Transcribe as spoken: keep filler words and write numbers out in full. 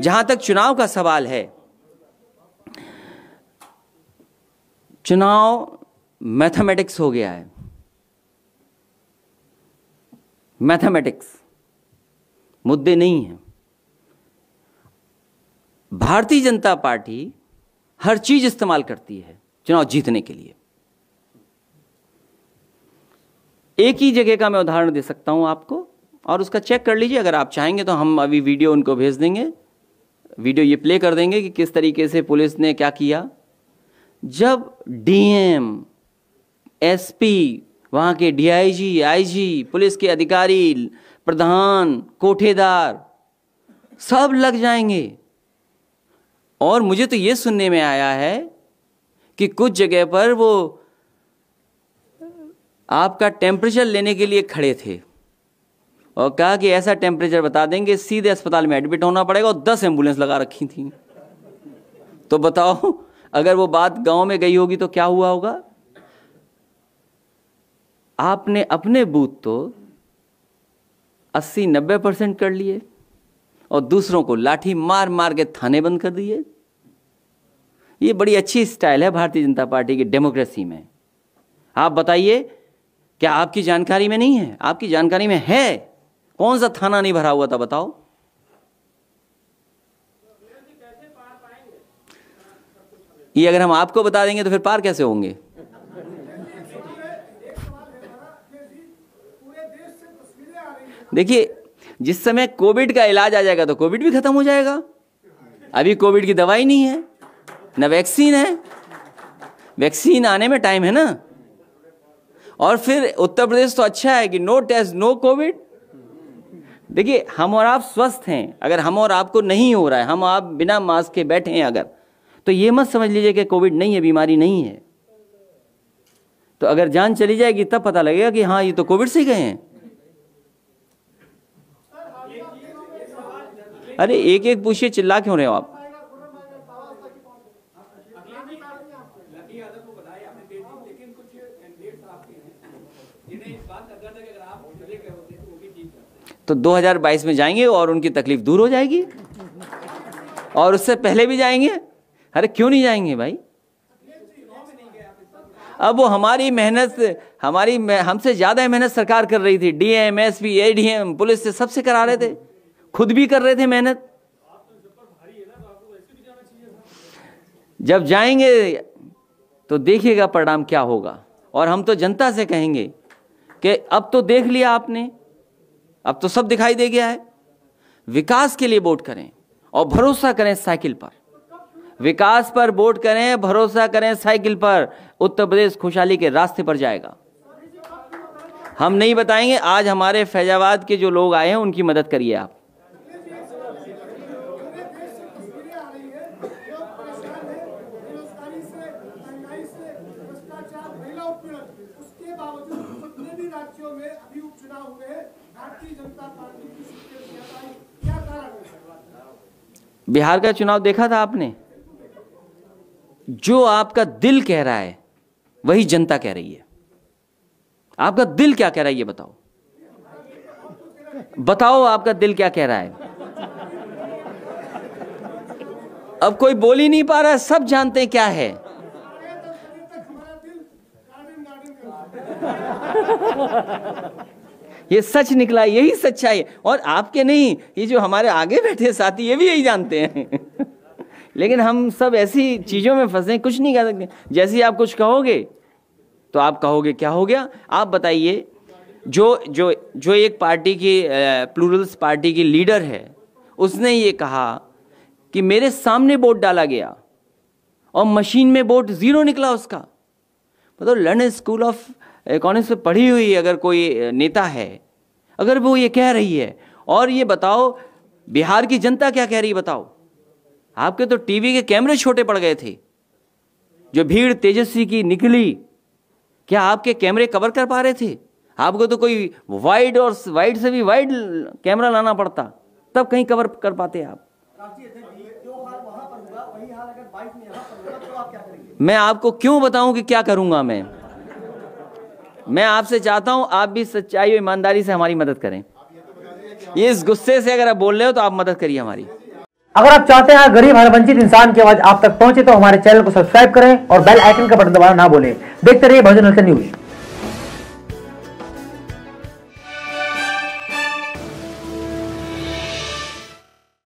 जहां तक चुनाव का सवाल है, चुनाव मैथमेटिक्स हो गया है। मैथमेटिक्स, मुद्दे नहीं हैं। भारतीय जनता पार्टी हर चीज इस्तेमाल करती है चुनाव जीतने के लिए। एक ही जगह का मैं उदाहरण दे सकता हूं आपको, और उसका चेक कर लीजिए। अगर आप चाहेंगे तो हम अभी वीडियो उनको भेज देंगे, वीडियो ये प्ले कर देंगे कि किस तरीके से पुलिस ने क्या किया। जब डीएम, एसपी, वहां के डीआईजी, आईजी, पुलिस के अधिकारी, प्रधान, कोठेदार सब लग जाएंगे। और मुझे तो ये सुनने में आया है कि कुछ जगह पर वो आपका टेम्परेचर लेने के लिए खड़े थे और कहा कि ऐसा टेम्परेचर बता देंगे सीधे अस्पताल में एडमिट होना पड़ेगा, और दस एम्बुलेंस लगा रखी थी। तो बताओ, अगर वो बात गांव में गई होगी तो क्या हुआ होगा। आपने अपने बूथ तो अस्सी नब्बे परसेंट कर लिए और दूसरों को लाठी मार मार के थाने बंद कर दिए। ये बड़ी अच्छी स्टाइल है भारतीय जनता पार्टी की डेमोक्रेसी में। आप बताइए, क्या आपकी जानकारी में नहीं है? आपकी जानकारी में है? कौन सा थाना नहीं भरा हुआ था बताओ? ये अगर हम आपको बता देंगे तो फिर पार कैसे होंगे? देखिए, जिस समय कोविड का इलाज आ जाएगा तो कोविड भी खत्म हो जाएगा। अभी कोविड की दवाई नहीं है, न वैक्सीन है। वैक्सीन आने में टाइम है ना। और फिर उत्तर प्रदेश तो अच्छा है कि नो टेस्ट नो कोविड। देखिए, हम और आप स्वस्थ हैं। अगर हम और आपको नहीं हो रहा है, हम आप बिना मास्क के बैठे हैं अगर, तो ये मत समझ लीजिए कि कोविड नहीं है, बीमारी नहीं है। तो अगर जान चली जाएगी तब पता लगेगा कि हाँ, ये तो कोविड से गए हैं। अरे एक एक पूछिए, चिल्ला क्यों रहे हो आप? तो दो हज़ार बाईस में जाएंगे और उनकी तकलीफ दूर हो जाएगी, और उससे पहले भी जाएंगे। अरे क्यों नहीं जाएंगे भाई? अब वो हमारी मेहनत, हमारी हमसे ज्यादा मेहनत सरकार कर रही थी। डीएम, एसपी, एडीएम, पुलिस से सबसे करा रहे थे, खुद भी कर रहे थे मेहनत। जब जाएंगे तो देखिएगा परिणाम क्या होगा। और हम तो जनता से कहेंगे कि अब तो देख लिया आपने, अब तो सब दिखाई दे गया है। विकास के लिए वोट करें और भरोसा करें साइकिल पर। विकास पर वोट करें, भरोसा करें साइकिल पर। उत्तर प्रदेश खुशहाली के रास्ते पर जाएगा। हम नहीं बताएंगे। आज हमारे फैजाबाद के जो लोग आए हैं उनकी मदद करिए आप। बिहार का चुनाव देखा था आपने? जो आपका दिल कह रहा है वही जनता कह रही है। आपका दिल क्या कह रहा है ये बताओ। बताओ आपका दिल क्या कह रहा है। अब कोई बोल ही नहीं पा रहा है, सब जानते हैं क्या है। ये सच निकला, यही सच्चाई है। और आपके नहीं, ये जो हमारे आगे बैठे साथी ये भी यही जानते हैं। लेकिन हम सब ऐसी चीजों में फंसे, कुछ नहीं कह सकते। जैसे ही आप कुछ कहोगे तो आप कहोगे क्या हो गया। आप बताइए, जो जो जो एक पार्टी की, प्लूरल्स पार्टी की लीडर है, उसने ये कहा कि मेरे सामने वोट डाला गया और मशीन में वोट जीरो निकला उसका। मतलब लंदन स्कूल ऑफ इकोनॉमिक्स में पढ़ी हुई अगर कोई नेता है, अगर वो ये कह रही है, और ये बताओ बिहार की जनता क्या कह रही है बताओ। आपके तो टीवी के कैमरे छोटे पड़ गए थे। जो भीड़ तेजस्वी की निकली, क्या आपके कैमरे कवर कर पा रहे थे? आपको तो कोई वाइड और वाइड से भी वाइड कैमरा लाना पड़ता, तब कहीं कवर कर पाते आप। मैं आपको क्यों बताऊं कि क्या करूंगा मैं मैं आपसे चाहता हूं आप भी सच्चाई और ईमानदारी से हमारी मदद करें। ये इस गुस्से से अगर आप बोल रहे हो तो आप मदद करिए हमारी। अगर आप चाहते हैं गरीब हर वंचित इंसान की आवाज आप तक पहुंचे तो हमारे चैनल को सब्सक्राइब करें और बेल आइकन का बटन दबाना ना भूलें। देखते रहिए भोजन हलचल न्यूज।